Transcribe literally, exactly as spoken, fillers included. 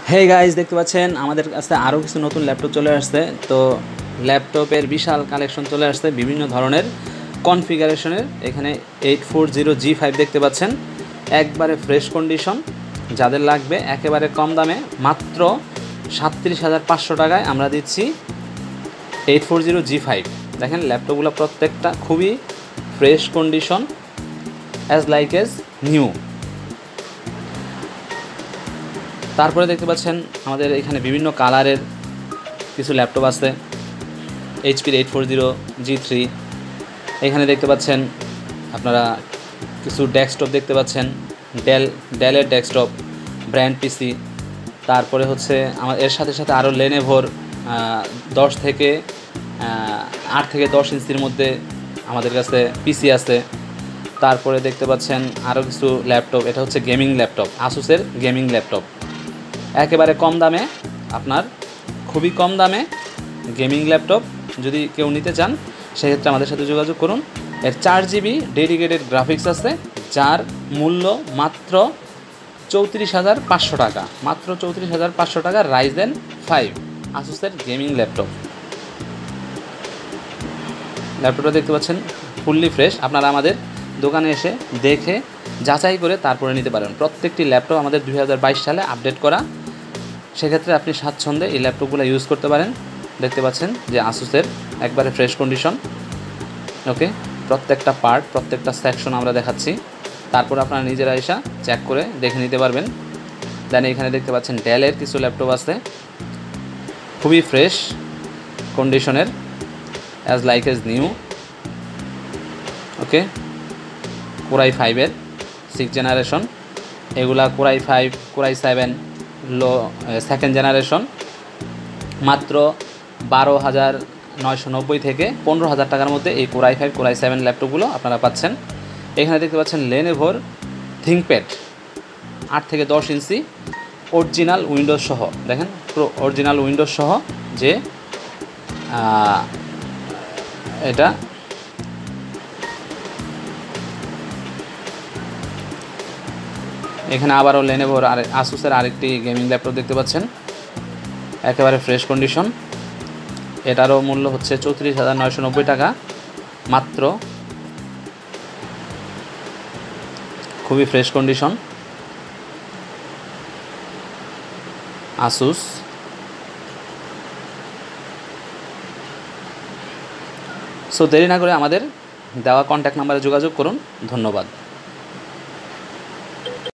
Hey guys, দেখতে পাচ্ছেন আমাদের কাছে আরও কিছু নতুন ল্যাপটপ চলে আসছে। তো ল্যাপটপের বিশাল কালেকশন চলে আসছে বিভিন্ন ধরনের কনফিগারেশনের। এখানে eight four zero G five দেখতে পাচ্ছেন, একবারে ফ্রেশ কন্ডিশন। যাদের লাগবে একেবারে কম দামে মাত্র সাতত্রিশ হাজার পাঁচশো টাকায় আমরা দিচ্ছি eight four zero G five. দেখেন ল্যাপটপগুলো প্রত্যেকটা খুবই fresh condition, as like as new. তারপরে দেখতে পাচ্ছেন আমাদের এখানে বিভিন্ন কালারের কিছু ল্যাপটপ আছে। এইচপির eight four zero G three, এখানে দেখতে পাচ্ছেন আপনারা কিছু ডেস্কটপ দেখতে পাচ্ছেন, ডেল ডেলের ডেস্কটপ ব্র্যান্ড পিসি। তারপরে হচ্ছে আমার এর সাথে সাথে আরও লেনোভোর দশ থেকে আট থেকে দশ ইঞ্চির মধ্যে আমাদের কাছে পিসি আছে। তারপরে দেখতে পাচ্ছেন আরও কিছু ল্যাপটপ, এটা হচ্ছে গেমিং ল্যাপটপ, আসুসের গেমিং ল্যাপটপ। একেবারে কম দামে, আপনার খুবই কম দামে গেমিং ল্যাপটপ যদি কেউ নিতে চান সেক্ষেত্রে আমাদের সাথে যোগাযোগ করুন। এর চার জিবি ডেডিকেটেড গ্রাফিক্স আছে, যার মূল্য মাত্র চৌত্রিশ হাজার পাঁচশো টাকা। মাত্র চৌত্রিশ হাজার পাঁচশো টাকা রাইজেন ফাইভ আসুসের গেমিং ল্যাপটপ। ল্যাপটপটা দেখতে পাচ্ছেন ফুললি ফ্রেশ। আপনারা আমাদের দোকানে এসে দেখে যাচাই করে তারপরে নিতে পারেন। প্রত্যেকটি ল্যাপটপ আমাদের দুই হাজার বাইশ সালে আপডেট করা, সেক্ষেত্রে আপনি স্বাচ্ছন্দ্যে এই ল্যাপটপগুলো ইউজ করতে পারেন। দেখতে পাচ্ছেন যে আসুসের একবারে ফ্রেশ কন্ডিশন। ওকে, প্রত্যেকটা পার্ট প্রত্যেকটা সেকশন আমরা দেখাচ্ছি, তারপর আপনারা নিজেরা এসে চেক করে দেখে নিতে পারবেন। দেন এখানে দেখতে পাচ্ছেন ডেলের কিছু ল্যাপটপ আছে, খুবই ফ্রেশ কন্ডিশনের, as like as new. Okay, core i ফাইভের সিক্স জেনারেশন, এগুলা কোরাই ফাইভ কোরাই সেভেন লো সেকেন্ড জেনারেশন। মাত্র বারো হাজার নয়শো নব্বই থেকে পনেরো হাজার টাকার মধ্যে এই কোরাই ফাইভ কোরাই সেভেন ল্যাপটপগুলো আপনারা পাচ্ছেন। এখানে দেখতে পাচ্ছেন লেনোভোর থিঙ্কপ্যাড আট থেকে দশ ইঞ্চি অরিজিনাল উইন্ডোজ সহ। দেখেন পুরো অরিজিনাল উইন্ডোজ সহ যে এটা এখানে আবারও লেনোভোর আর আসুসের আরেকটি গেমিং ল্যাপটপ দেখতে পাচ্ছেন, একেবারে ফ্রেশ কন্ডিশন। এটারও মূল্য হচ্ছে চৌত্রিশ হাজার নয়শো নব্বই টাকা মাত্র, খুবই ফ্রেশ কন্ডিশন আসুস। সো দেরি না করে আমাদের দেওয়া কন্ট্যাক্ট নাম্বারে যোগাযোগ করুন। ধন্যবাদ।